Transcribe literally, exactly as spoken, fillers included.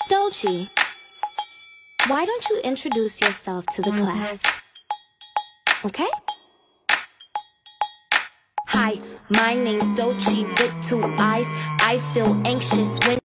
Doechii, why don't you introduce yourself to the class? Okay? Hi, my name's Doechii with two eyes. I feel anxious when